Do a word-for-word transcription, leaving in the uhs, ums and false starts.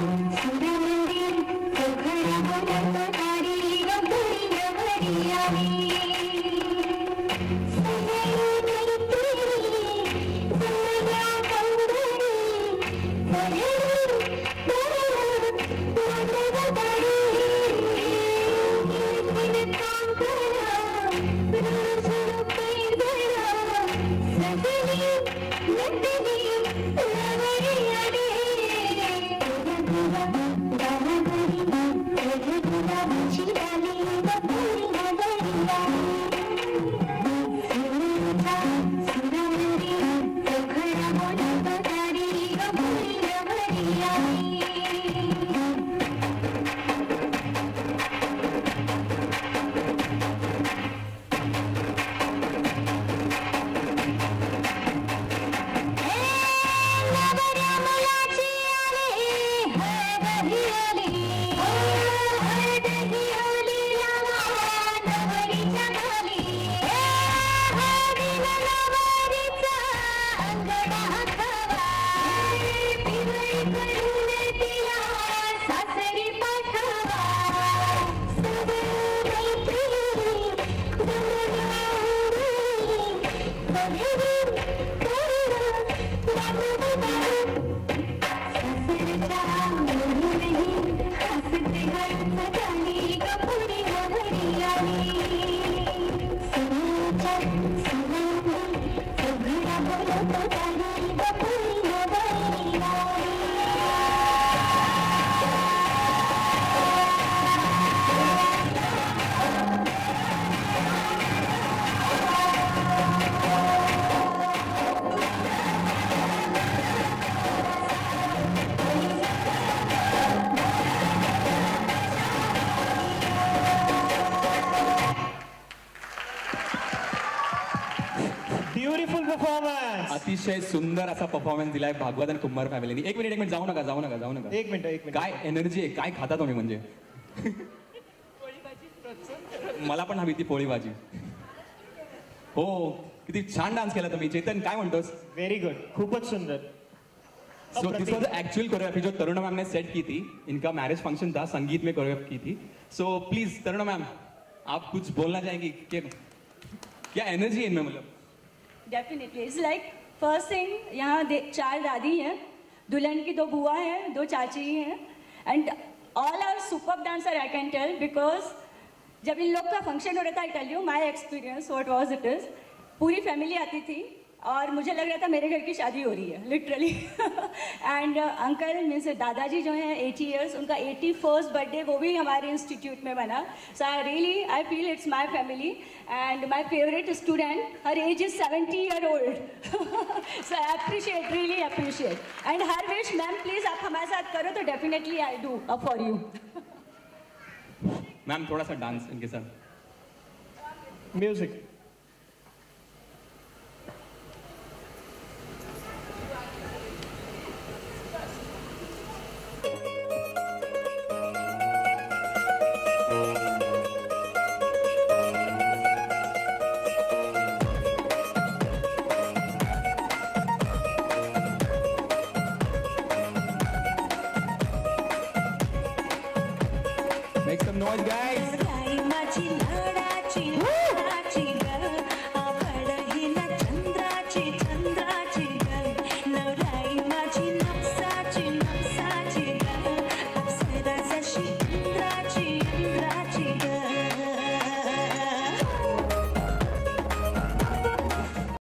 अतिशय सुंदर असा परफॉर्मन्स दिलाय भागवत आणि कुंभार फॅमिलीने. एक मिनिट एक मिनिट जाऊ नका जाऊ नका जाऊ नका एक मिनिट एक मिनिट काय एनर्जी आहे, काय खाता तुम्ही म्हणजे. मला पण हवी ती पोळी भाजी. हो किती छान डान्स केला तुम्ही. चेतन काय म्हणतोस. व्हेरी गुड, खूपच सुंदर. So this was actual choreography जो तरुण मैम ने सेट की थी. इनका मैरिज फंक्शन था, संगीत में कोरियोग्राफी की थी. सो प्लीज तरुण मैम आप कुछ बोलना चाहेंगी. क्या एनर्जी है इनमें. मतलब definitely it's like first thing यहाँ चार दादी हैं, दुल्हन की दो बुआ हैं, दो चाची हैं and all are super dancer. I can tell because जब इन लोग का फंक्शन हो रहा था, I tell you my experience what was it is. पूरी फैमिली आती थी और मुझे लग रहा था मेरे घर की शादी हो रही है लिटरली. एंड अंकल मीन्स दादाजी जो हैं एटी इयर्स, उनका एटी फर्स्ट बर्थडे वो भी हमारे इंस्टीट्यूट में बना. So I really I feel it's my family and my favourite student her age is seventy year old. So I appreciate really appreciate and her wish ma'am please आप हमारे साथ करो तो definitely I do a for you. Ma'am थोड़ा सा dance इनके साथ. Music. Make some noise, guys.